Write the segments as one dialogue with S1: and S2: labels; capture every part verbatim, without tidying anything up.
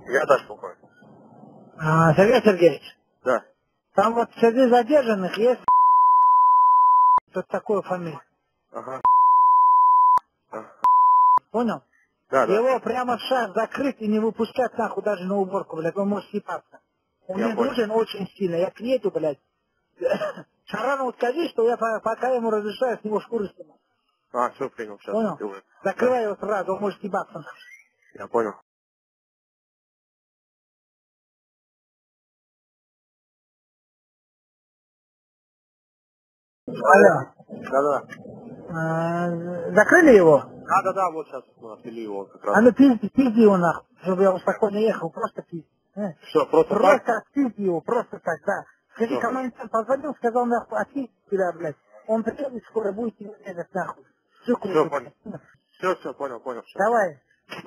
S1: Я даже спокойно.
S2: А, Сергей Сергеевич,
S1: Да.
S2: там вот среди задержанных есть вот такое фамилия.
S1: Ага. Ага.
S2: Понял?
S1: Да, да.
S2: Его прямо в шаг закрыть и не выпускать нахуй даже на уборку, блядь, он может съебаться. Он
S1: Я
S2: мне
S1: понял.
S2: нужен очень сильно, я приеду, блядь. Шарану скажи, что я по- пока ему разрешаю с него шкуры снимать.
S1: А, все, принял, сейчас
S2: Понял?
S1: сделаю.
S2: Закрывай
S1: Да.
S2: его сразу, он может съебаться.
S1: Я понял.
S2: Алло.
S1: Да-да.
S2: А, закрыли его?
S1: Да-да-да, вот сейчас отвели его как раз.
S2: А ну пизди, пизди его нахуй, чтобы я спокойно ехал, просто пизди. Э?
S1: Все, просто так?
S2: Просто пизди его, просто так, да. Скажи,
S1: Всё.
S2: командир позвонил, сказал нахуй, отпизди тебя, блядь. Он приедет скоро, будет тебе резать нахуй. Все
S1: Все,
S2: круто.
S1: понял. Все, все, понял, понял. Всё.
S2: Давай.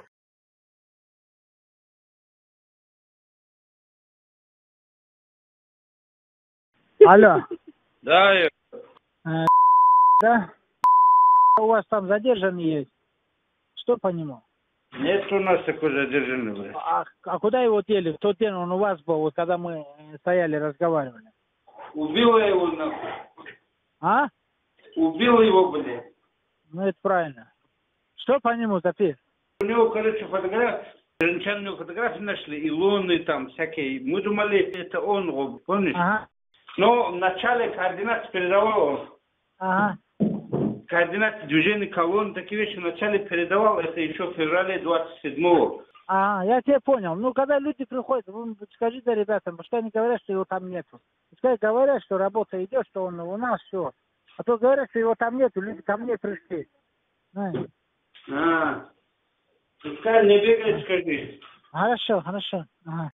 S2: Алло.
S3: Да, я-
S2: Э, да? У вас там задержанный есть. Что по нему?
S3: нет у нас такой задержанный, блядь.
S2: А, а куда его дели? В тот день он у вас был, вот когда мы э, стояли, разговаривали.
S3: Убила его, нахуй.
S2: А?
S3: Убила его, блядь.
S2: Ну это правильно. Что по нему, Запис?
S3: У него, короче, фотографии, изначально фотографии нашли, и луны там всякие. Мы думали, это он, Роб, помнишь?
S2: Ага.
S3: Но вначале координаты передавал он.
S2: Ага.
S3: Координаты движения колонн, такие вещи вначале передавал, это еще в феврале двадцать седьмого.
S2: А, я тебя понял. Ну, когда люди приходят, вы скажите ребятам, пускай они говорят, что его там нету. Пускай говорят, что работа идет, что он у нас, все. А то говорят, что его там нету, люди ко мне пришли. Знаешь.
S3: А, пускай не бегает, скажи.
S2: Хорошо, хорошо. Ага.